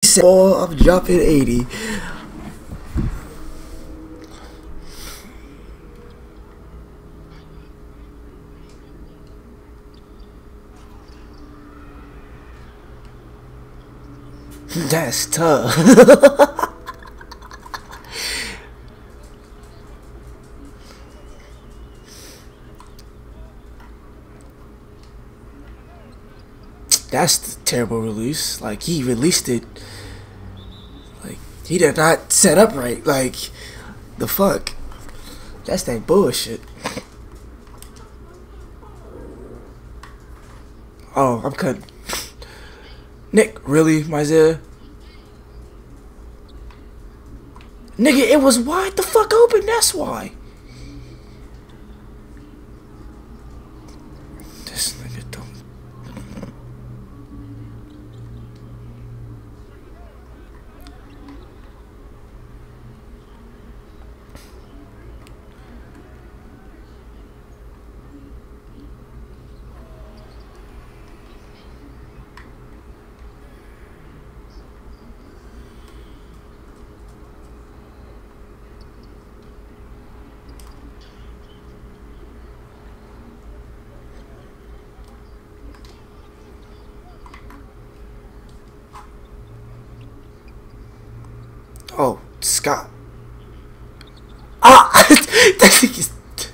said, "Oh, I'm dropping 80." That's tough. That's the terrible release. Like, he released it. Like, he did not set up right. Like, the fuck. That's that bullshit. Oh, I'm cutting. Nick, really, Myzia? Nigga, it was wide the fuck open, that's why. This nigga don't. Oh, Scott. Ah! That thing is.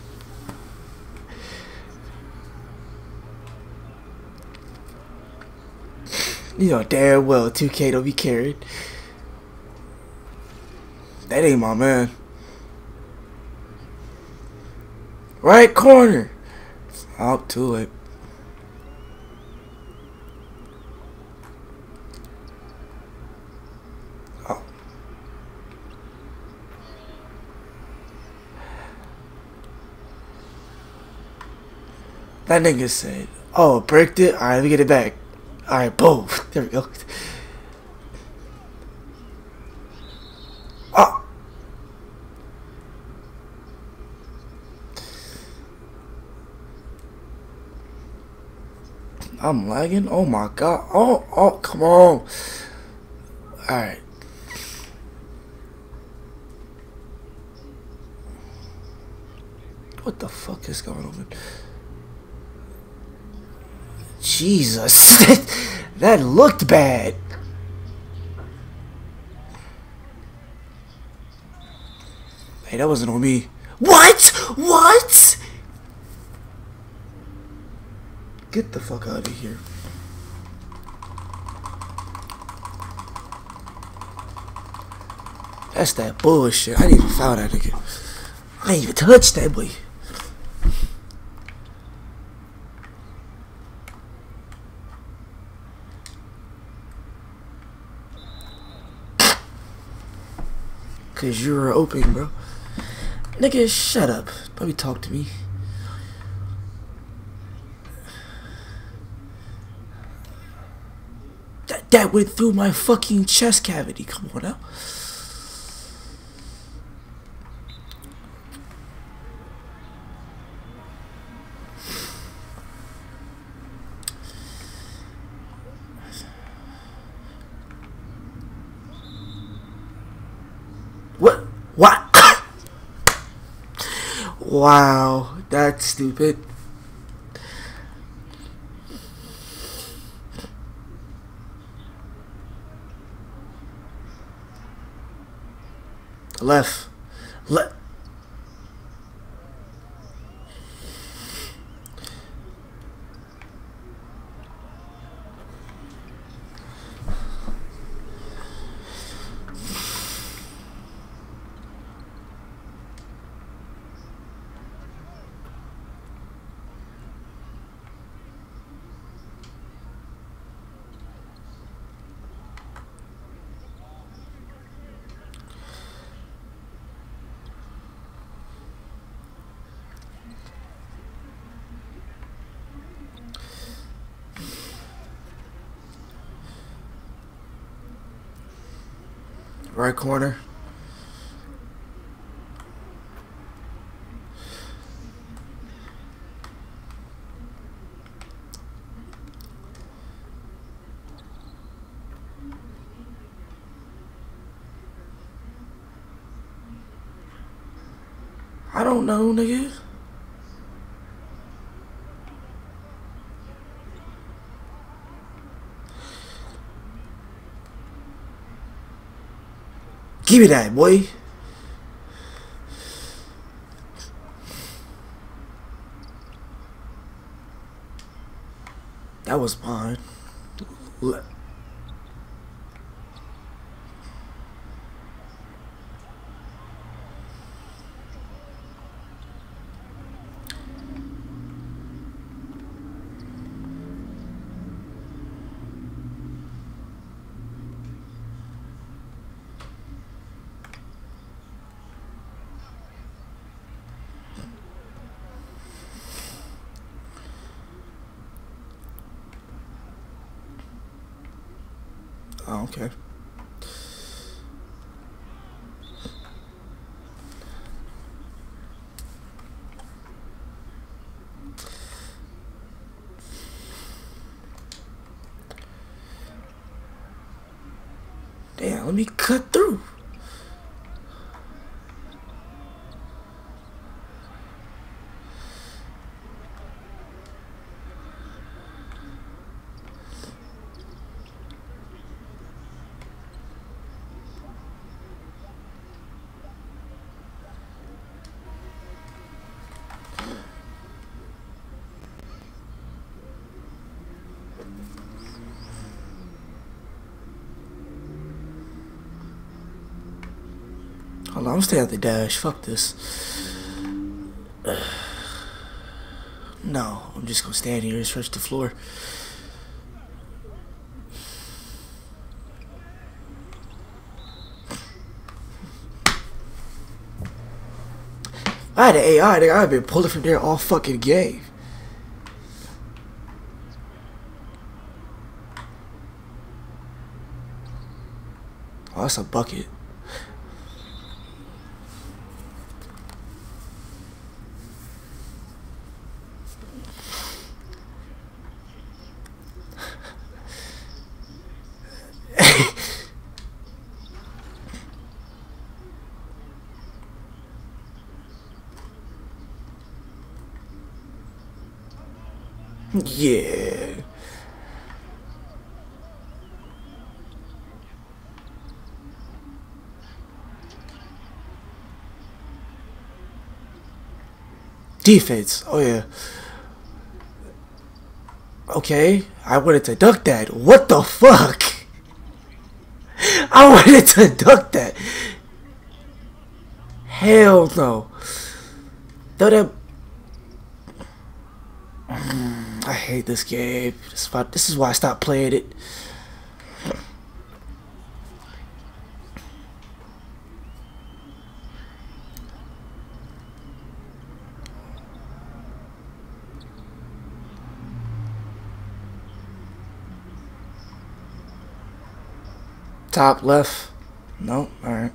You know damn well 2K don't be carried. That ain't my man. Right corner. Out to it. Oh. That nigga said, "Oh, bricked it. Alright, let me get it back." Alright, boom. There we go. Oh. I'm lagging. Oh my god. Oh, come on. Alright. What the fuck is going on? Jesus. That looked bad. Hey, that wasn't on me. What? What? Get the fuck out of here. That's that bullshit. I didn't even foul that nigga. I didn't even touch that boy. Cause you were open, bro. Nigga, shut up. Probably talk to me. That went through my fucking chest cavity. Come on now. What? Wow, that's stupid. Left. Right corner. I don't know, nigga. Give me that, boy. That was mine. Oh, okay. Damn, let me cut through. Hold on, I'm staying at the dash. Fuck this. No, I'm just gonna stand here and stretch the floor. I had an AI, nigga. I've been pulling from there all fucking game. Oh, that's a bucket. Yeah. Defense. Oh yeah. Okay. I wanted to duck that. What the fuck? I wanted to duck that. Hell no. Throw that. I hate this game. This is why I stopped playing it. Top left. Nope. Alright.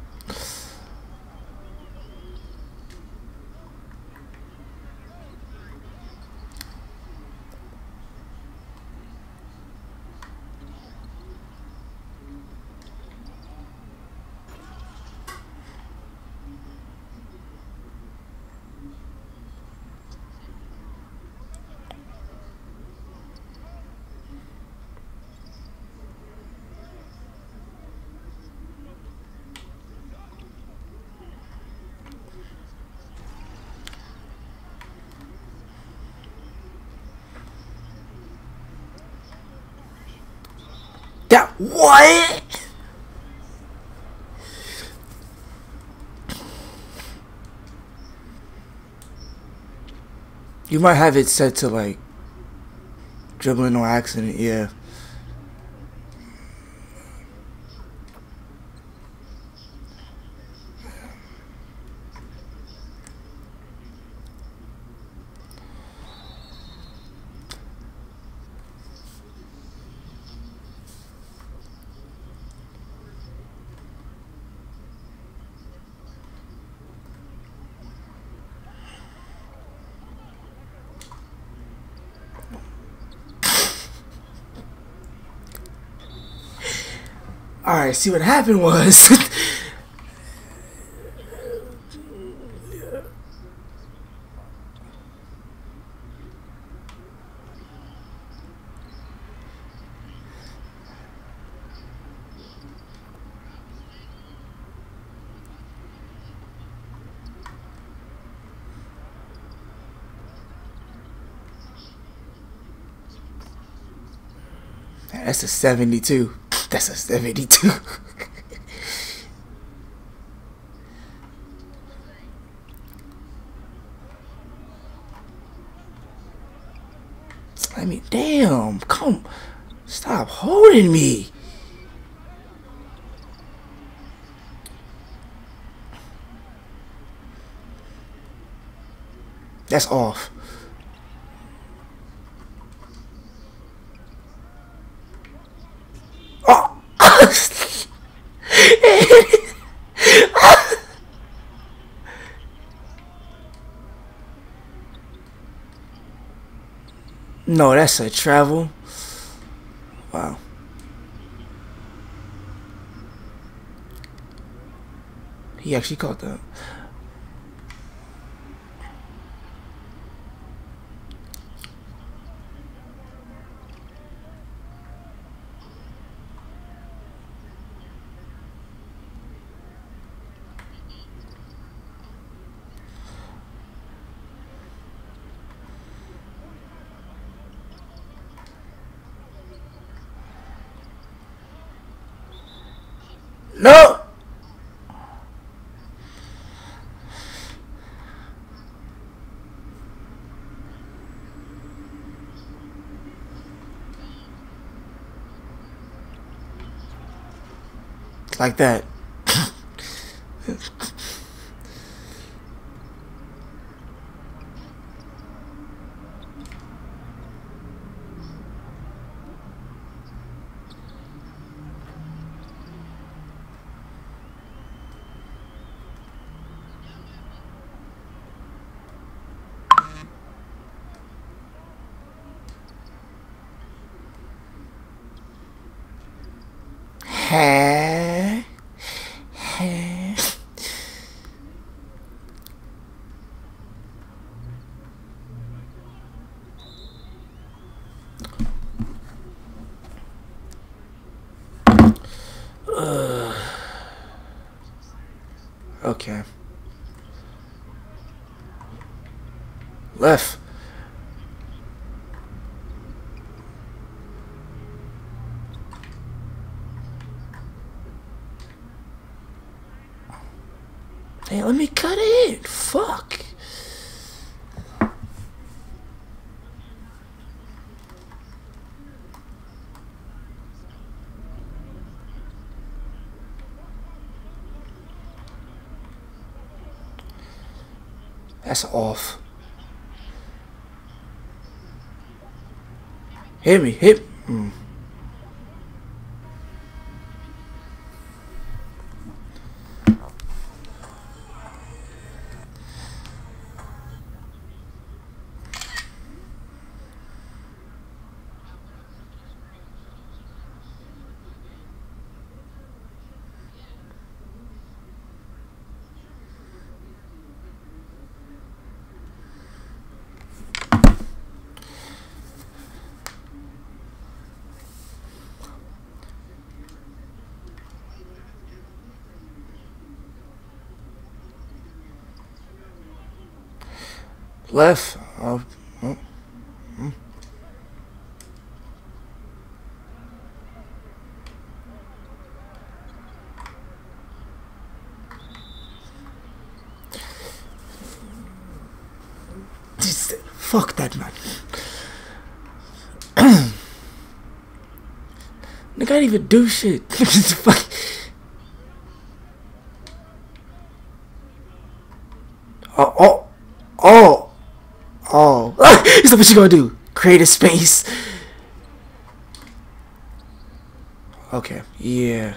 That what? You might have it set to like dribbling no accident, yeah. Alright, see what happened was That's a 72. That's a 72. I mean, damn. Come. Stop holding me. That's off. Oh. No, that's a travel. Wow. He actually caught that. No! Like that. Hey. Hey. Okay. Left. Hey, let me cut it. Fuck. That's off. Hit me. Hit. Left. Oh. Fuck that man. Nigga didn't even do shit. Fuck. Oh. So what you gonna do? Create a space. Okay. Yeah.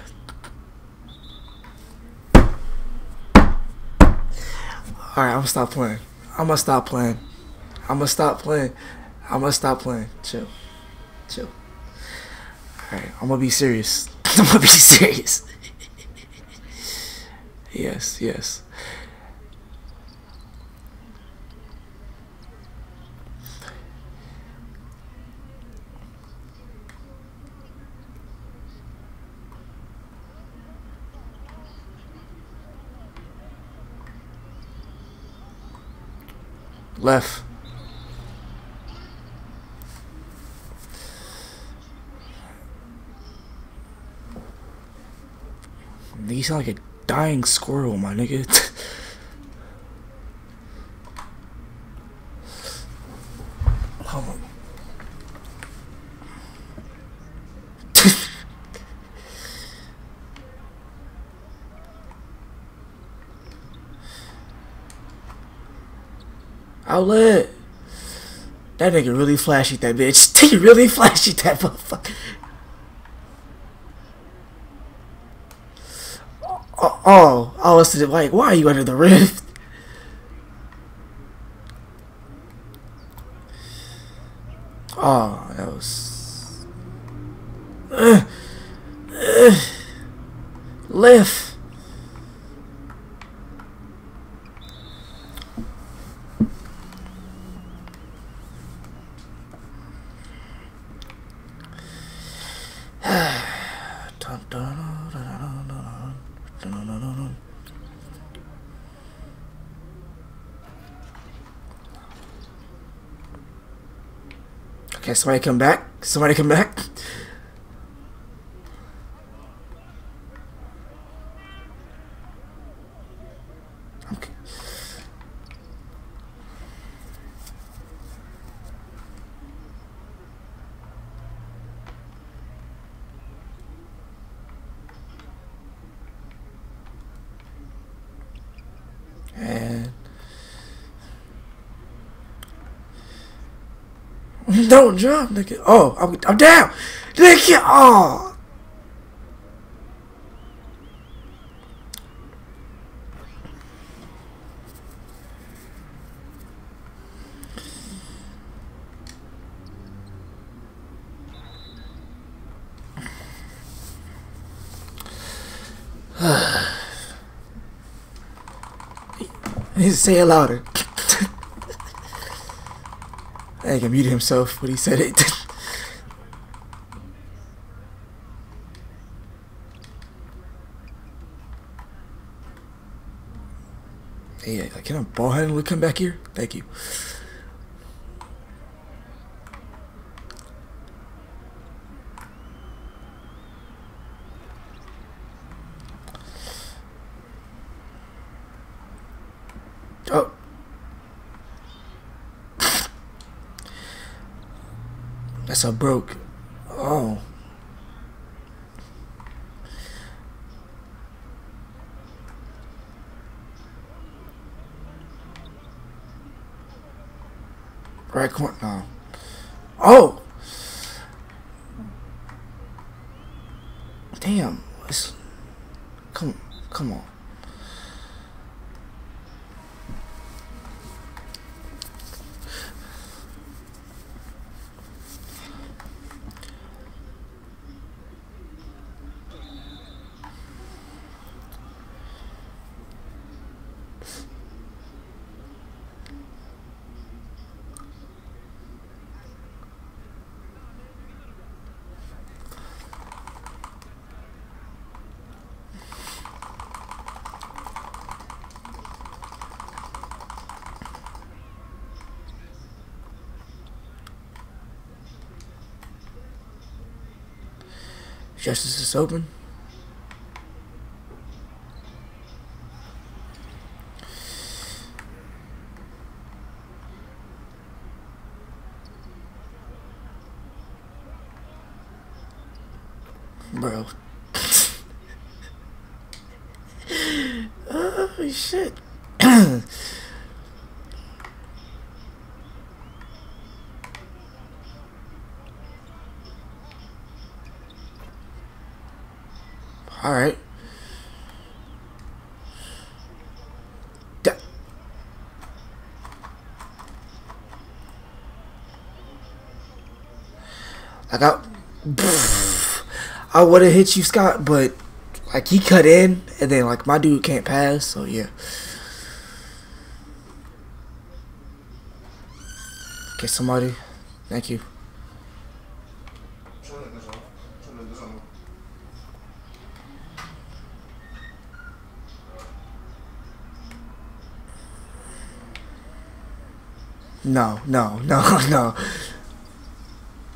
Alright, I'm gonna stop playing. I'm gonna stop playing. I'm gonna stop playing. I'm gonna stop playing. Chill. Chill. Alright, I'm gonna be serious. I'm gonna be serious. Yes, yes. Left. You sound like a dying squirrel, my nigga. Hold on. Outlet. That nigga really flashy that bitch. He really flashy that motherfucker. I was like, why are you under the rift? Oh, that was lift. Okay, somebody come back. Somebody come back. Okay. And don't jump, nigga. Oh, I'm down. Nigga, oh. He needs to say it louder. I think muted himself when he said it. Hey, can a ball handler come back here? Thank you. Oh. That's a broke. Oh. Right corner. No. Oh. Damn. Come on. Justice is open. Bro. Oh shit. All right. I would have hit you, Scott, but like he cut in, and then like my dude can't pass, so yeah. Get somebody. Thank you. No.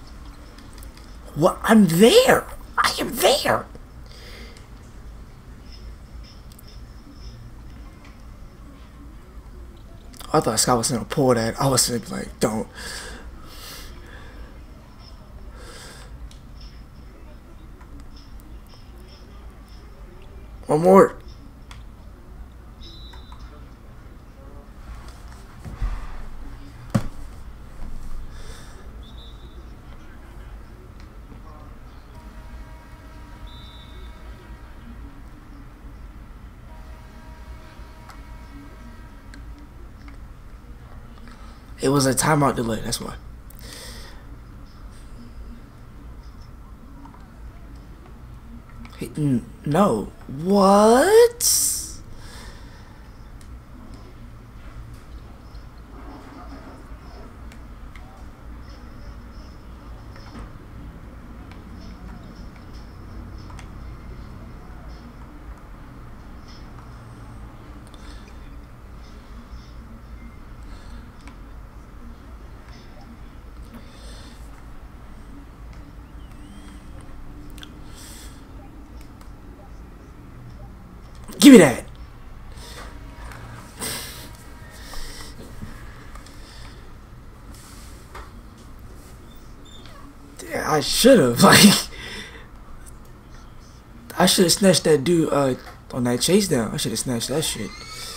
What? I'm there. I am there. I thought Scott was gonna pull that. I was gonna be like, don't. One more. It was a timeout delay, that's why. No. What? Give me that. I should have I should have snatched that dude on that chase down. I should have snatched that shit.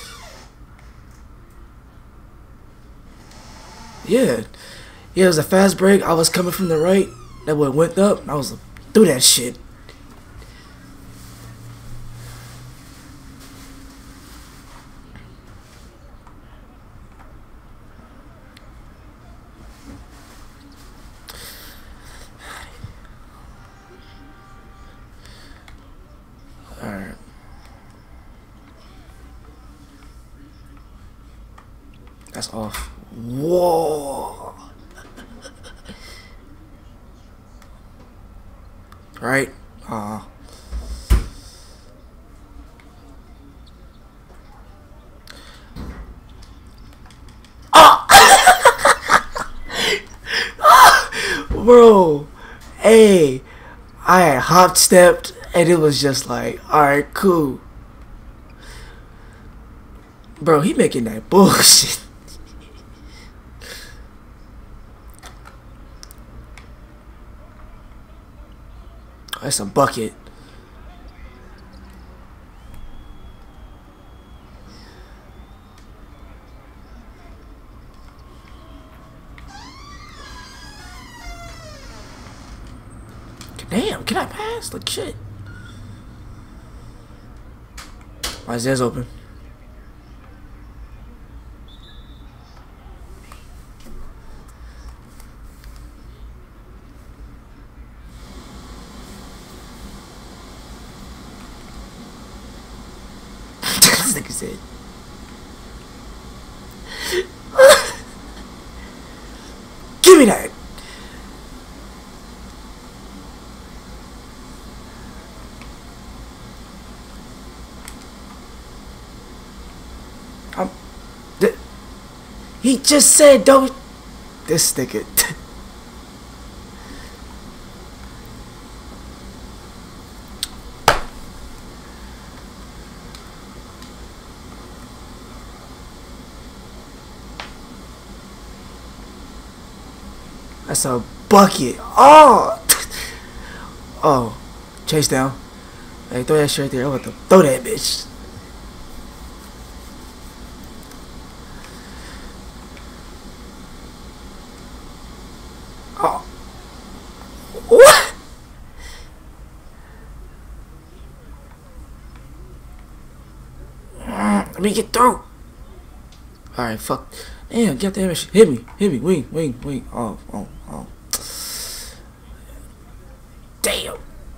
Yeah. Yeah, it was a fast break. I was coming from the right. That boy went up. I was through that shit. Alright. That's off. Whoa. Right? Bro, hey, I had hop stepped and it was just like, alright, cool. Bro, he making that bullshit. That's a bucket. Damn, can I pass? Like shit. Isaiah's open. This nigga said. Give me that. He just said don't. This nigga. That's a bucket. Oh. Oh. Chase down. Hey, throw that shit right there. I'm about to throw that bitch. Oh. What? Let me get through. Alright, fuck. Damn, get that shit. Hit me, wing. Oh. Damn.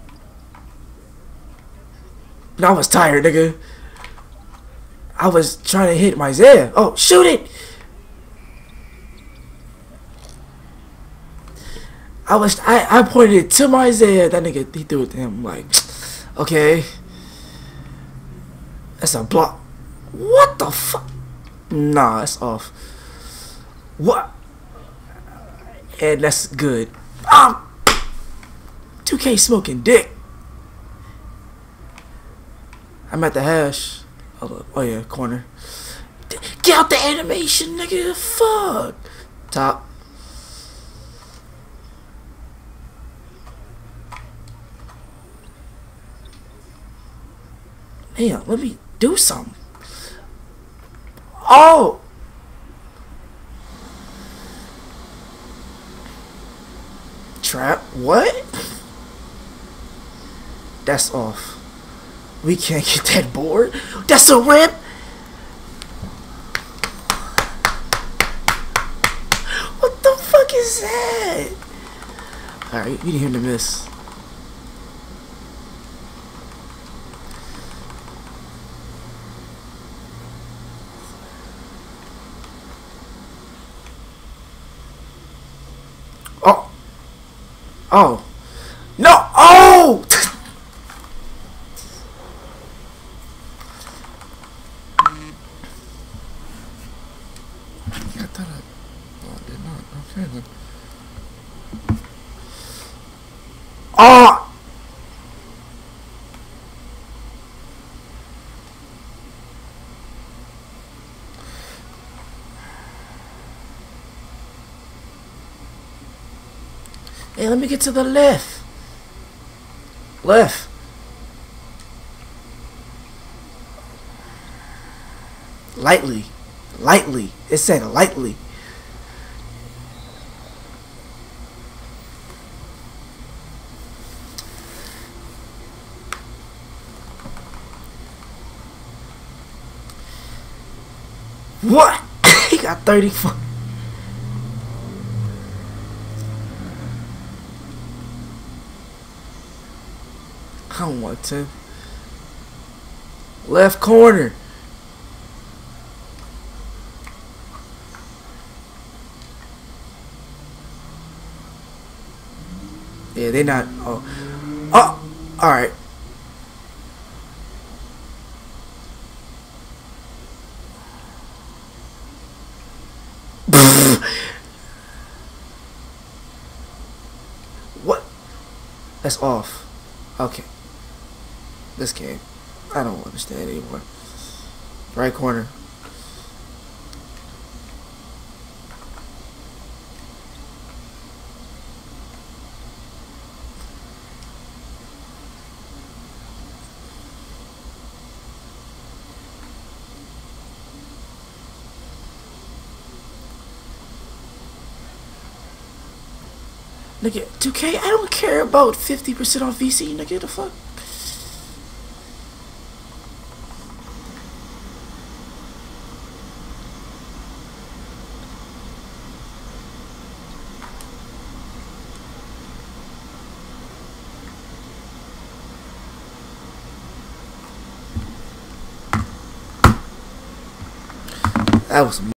No, I was tired, nigga. I was trying to hit my Isaiah. Oh, shoot it! I pointed it to my Isaiah. That nigga, he threw it to him. I'm like, okay. That's a block. What the fuck? Nah, that's off. What? And that's good. 2K smoking dick. I'm at the hash. Oh yeah, corner. Get out the animation, nigga. Fuck. Top. Damn, let me do something. Oh! Trap? What? That's off. We can't get that board. That's a rip! What the fuck is that? Alright, you didn't hear the miss. Oh! Oh! No! Oh! I thought I did not. Okay then. Oh! Hey, let me get to the left. Left. Lightly. Lightly. It said lightly. What? He got 34. I don't want to. Left corner. Yeah, they not. Oh. Oh! Alright. What? That's off. Okay. This game. I don't understand anymore. Right corner. Nigga, 2K, I don't care about 50% off VC, nigga, the fuck? That was